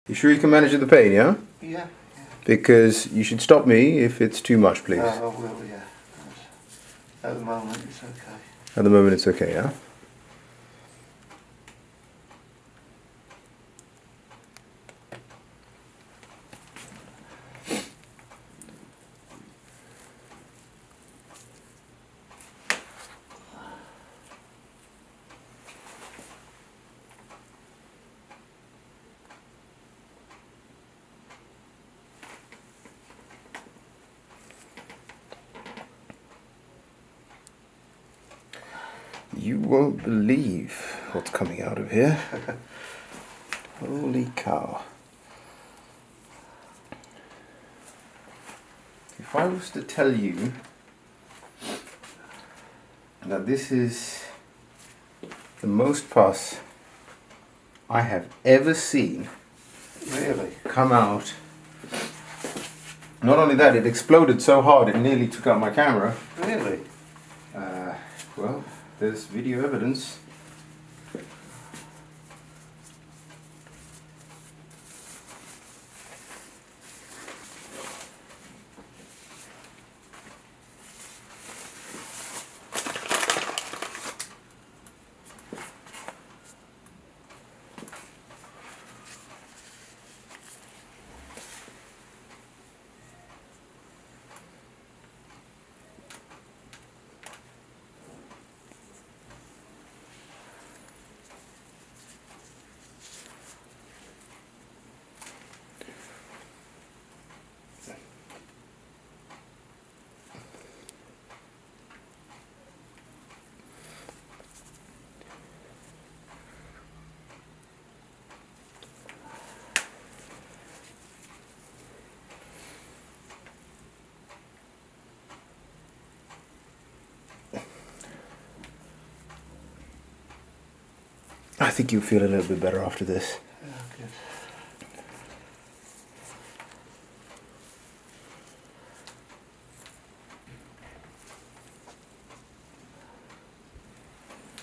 You sure you can manage the pain, yeah? Yeah. Because you should stop me if it's too much, please. I will, yeah. At the moment, it's okay. At the moment, it's okay, yeah? You won't believe what's coming out of here. Holy cow. If I was to tell you that this is the most pus I have ever seen Really? come out. Not only that, it exploded so hard it nearly took out my camera. Really? Well, there's video evidence. I think you'll feel a little bit better after this. Yeah, good.